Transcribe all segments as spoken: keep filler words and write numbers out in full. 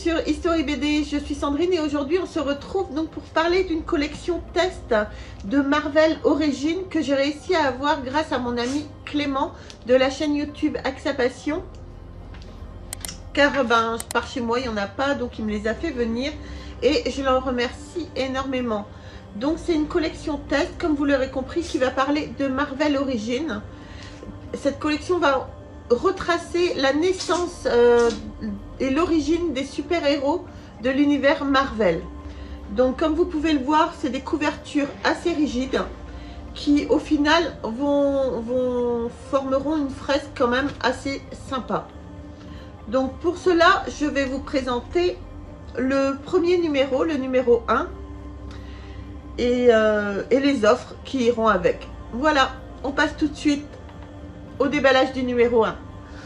sur History B D, je suis Sandrine et aujourd'hui on se retrouve donc pour parler d'une collection test de Marvel Origins que j'ai réussi à avoir grâce à mon ami Clément de la chaîne YouTube Axa Passion. Car ben, par chez moi il n'y en a pas, donc il me les a fait venir et je l'en remercie énormément. Donc c'est une collection test, comme vous l'aurez compris, qui va parler de Marvel Origins. Cette collection va retracer la naissance euh, et l'origine des super-héros de l'univers Marvel. Donc comme vous pouvez le voir, c'est des couvertures assez rigides qui au final vont, vont formeront une fresque quand même assez sympa. Donc pour cela, je vais vous présenter le premier numéro, le numéro un, et, euh, et les offres qui iront avec. Voilà, on passe tout de suite au déballage du numéro un.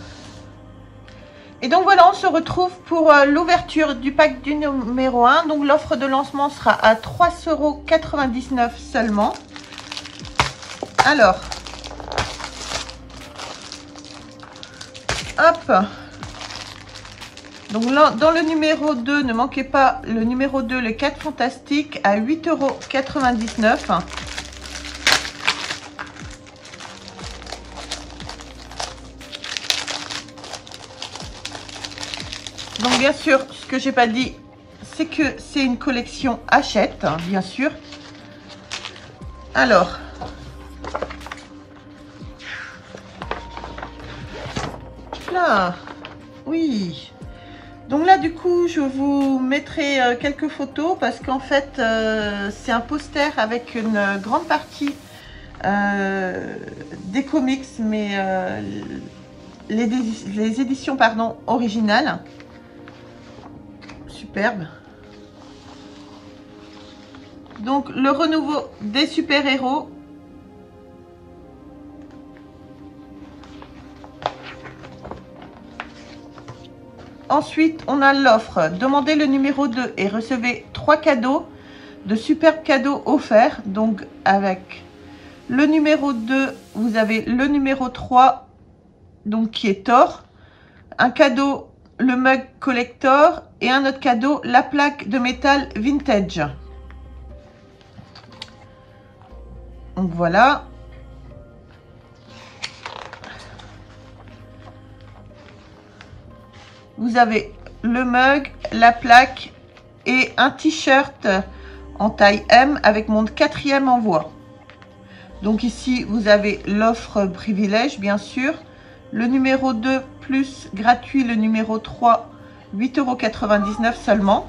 Et donc voilà, on se retrouve pour euh, l'ouverture du pack du numéro un. Donc l'offre de lancement sera à trois euros quatre-vingt-dix-neuf seulement. Alors, hop. Donc là, dans le numéro deux, ne manquez pas le numéro deux, le quatre Fantastique, à huit euros quatre-vingt-dix-neuf. Donc bien sûr, ce que j'ai pas dit, c'est que c'est une collection Hachette, hein, bien sûr. Alors, là, oui. Donc là, du coup, je vous mettrai euh, quelques photos parce qu'en fait, euh, c'est un poster avec une grande partie euh, des comics, mais euh, les, les éditions pardon, originales. Superbe. Donc, le renouveau des super-héros. Ensuite, on a l'offre. Demandez le numéro deux et recevez trois cadeaux, de superbes cadeaux offerts. Donc, avec le numéro deux, vous avez le numéro trois, donc qui est Thor. Un cadeau, le mug collector. Et un autre cadeau, la plaque de métal vintage. Donc, voilà. Vous avez le mug, la plaque et un t-shirt en taille M avec mon quatrième envoi. Donc ici, vous avez l'offre privilège, bien sûr. Le numéro deux plus gratuit, le numéro trois, huit euros quatre-vingt-dix-neuf seulement.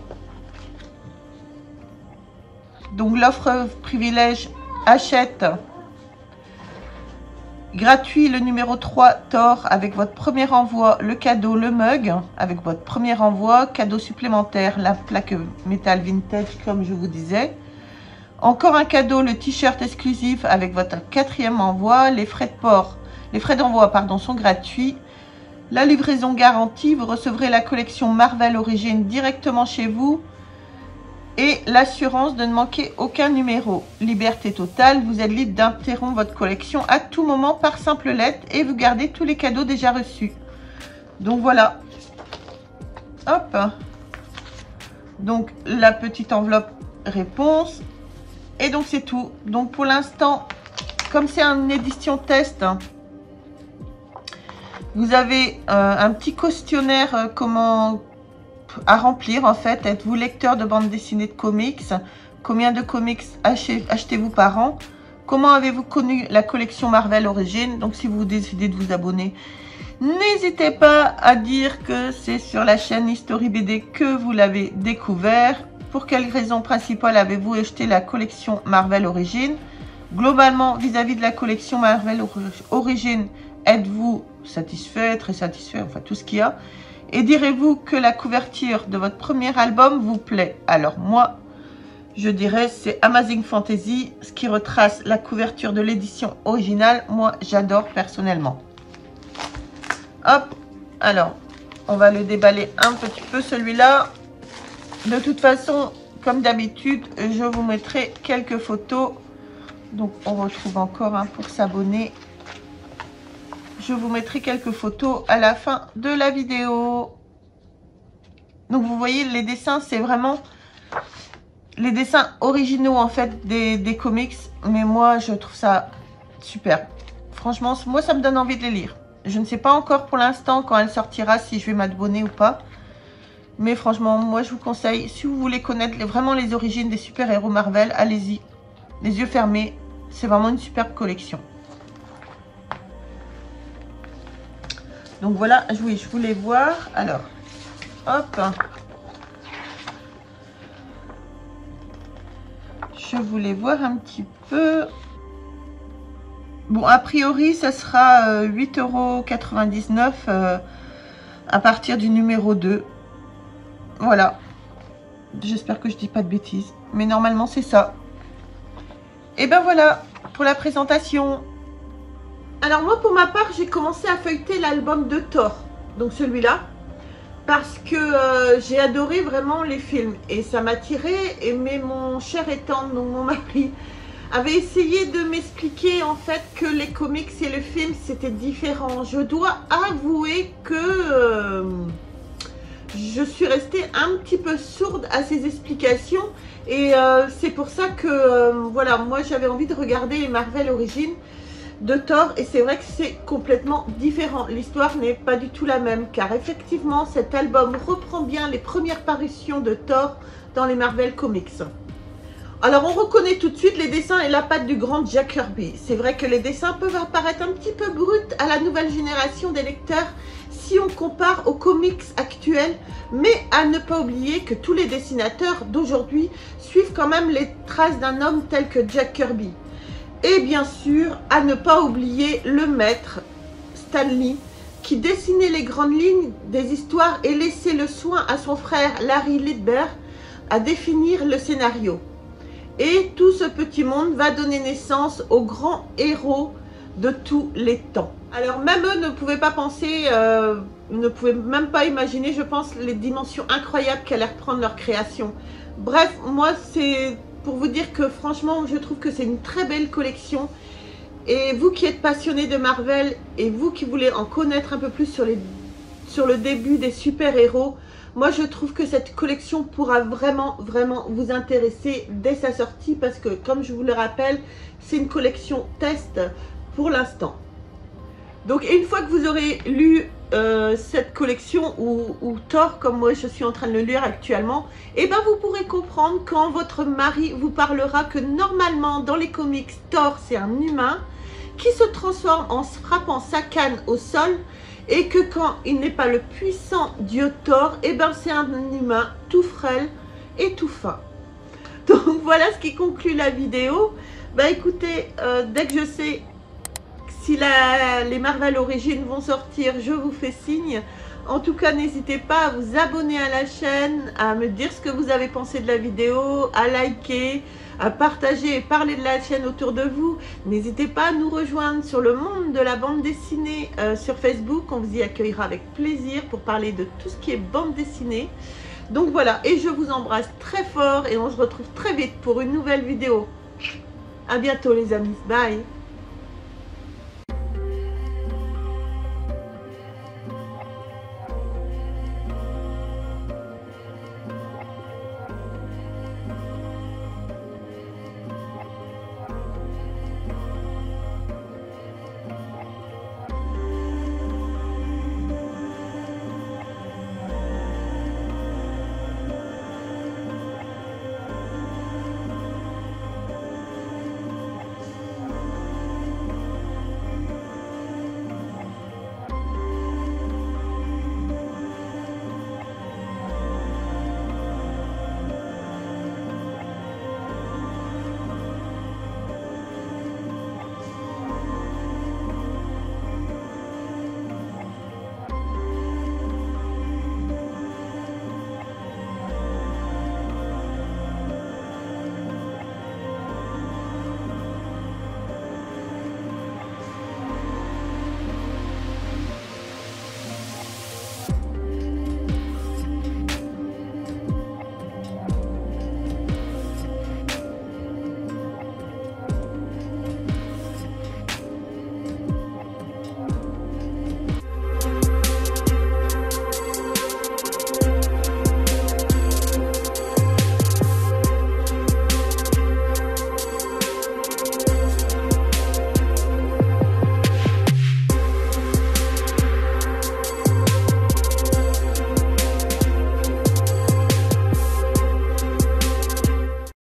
Donc l'offre privilège achète. Gratuit, le numéro trois, Thor, avec votre premier envoi, le cadeau, le mug, avec votre premier envoi, cadeau supplémentaire, la plaque métal vintage, comme je vous disais. Encore un cadeau, le t-shirt exclusif avec votre quatrième envoi. Les frais de port, les frais d'envoi, pardon, sont gratuits. La livraison garantie, vous recevrez la collection Marvel Origins directement chez vous. Et l'assurance de ne manquer aucun numéro. Liberté totale, vous êtes libre d'interrompre votre collection à tout moment par simple lettre et vous gardez tous les cadeaux déjà reçus. Donc voilà. Hop. Donc la petite enveloppe réponse. Et donc c'est tout. Donc pour l'instant, comme c'est une édition test, vous avez euh, un petit questionnaire euh, comment... à remplir en fait. Êtes-vous lecteur de bande dessinée de comics? Combien de comics achetez-vous par an? Comment avez-vous connu la collection Marvel Origins? Donc si vous décidez de vous abonner, n'hésitez pas à dire que c'est sur la chaîne History B D que vous l'avez découvert. Pour quelle raison principale avez-vous acheté la collection Marvel Origins? Globalement, vis-à-vis de la collection Marvel Origins, êtes-vous satisfait, très satisfait, enfin tout ce qu'il y a? Et direz-vous que la couverture de votre premier album vous plaît? Alors moi, je dirais c'est Amazing Fantasy, ce qui retrace la couverture de l'édition originale. Moi, j'adore personnellement. Hop, alors, on va le déballer un petit peu celui-là. De toute façon, comme d'habitude, je vous mettrai quelques photos. Donc, on retrouve encore un pour s'abonner. Je vous mettrai quelques photos à la fin de la vidéo. Donc vous voyez, les dessins, c'est vraiment les dessins originaux en fait des, des comics. Mais moi, je trouve ça super. Franchement, moi, ça me donne envie de les lire. Je ne sais pas encore pour l'instant quand elle sortira, si je vais m'abonner ou pas. Mais franchement, moi, je vous conseille, si vous voulez connaître les, vraiment les origines des super-héros Marvel, allez-y. Les yeux fermés, c'est vraiment une superbe collection. Donc voilà, oui, je voulais voir. Alors, hop. Je voulais voir un petit peu. Bon, a priori, ça sera euh, huit euros quatre-vingt-dix-neuf euh, à partir du numéro deux. Voilà. J'espère que je dis pas de bêtises. Mais normalement, c'est ça. Et ben voilà, pour la présentation. Alors moi, pour ma part, j'ai commencé à feuilleter l'album de Thor. Donc celui-là. Parce que euh, j'ai adoré vraiment les films. Et ça m'a tiré. Et mais mon cher et tendre, donc mon mari, avait essayé de m'expliquer en fait que les comics et le film, c'était différent. Je dois avouer que euh, je suis restée un petit peu sourde à ces explications. Et euh, c'est pour ça que, euh, voilà, moi j'avais envie de regarder les Marvel Origins de Thor. Et c'est vrai que c'est complètement différent. L'histoire n'est pas du tout la même. Car effectivement, cet album reprend bien les premières parutions de Thor dans les Marvel Comics. Alors on reconnaît tout de suite les dessins et la patte du grand Jack Kirby. C'est vrai que les dessins peuvent apparaître un petit peu bruts à la nouvelle génération des lecteurs si on compare aux comics actuels, mais à ne pas oublier que tous les dessinateurs d'aujourd'hui suivent quand même les traces d'un homme tel que Jack Kirby. Et bien sûr, à ne pas oublier le maître Stan Lee, qui dessinait les grandes lignes des histoires et laissait le soin à son frère Larry Liebert à définir le scénario. Et tout ce petit monde va donner naissance aux grands héros de tous les temps. Alors même eux ne pouvaient pas penser, euh, ne pouvaient même pas imaginer, je pense, les dimensions incroyables qu'allaient reprendre leur création. Bref, moi c'est pour vous dire que franchement, je trouve que c'est une très belle collection. Et vous qui êtes passionnés de Marvel et vous qui voulez en connaître un peu plus sur, les, sur le début des super-héros, moi, je trouve que cette collection pourra vraiment, vraiment vous intéresser dès sa sortie parce que, comme je vous le rappelle, c'est une collection test pour l'instant. Donc, une fois que vous aurez lu euh, cette collection ou, ou Thor, comme moi je suis en train de le lire actuellement, et ben vous pourrez comprendre quand votre mari vous parlera que normalement, dans les comics, Thor, c'est un humain qui se transforme en frappant sa canne au sol. Et que quand il n'est pas le puissant dieu Thor, et ben c'est un humain tout frêle et tout fin. Donc voilà ce qui conclut la vidéo. Bah écoutez, euh, dès que je sais si la, les Marvel Origins vont sortir, je vous fais signe. En tout cas, n'hésitez pas à vous abonner à la chaîne, à me dire ce que vous avez pensé de la vidéo, à liker, à partager et parler de la chaîne autour de vous. N'hésitez pas à nous rejoindre sur le monde de la bande dessinée euh, sur Facebook. On vous y accueillera avec plaisir pour parler de tout ce qui est bande dessinée. Donc voilà, et je vous embrasse très fort et on se retrouve très vite pour une nouvelle vidéo. À bientôt les amis, bye.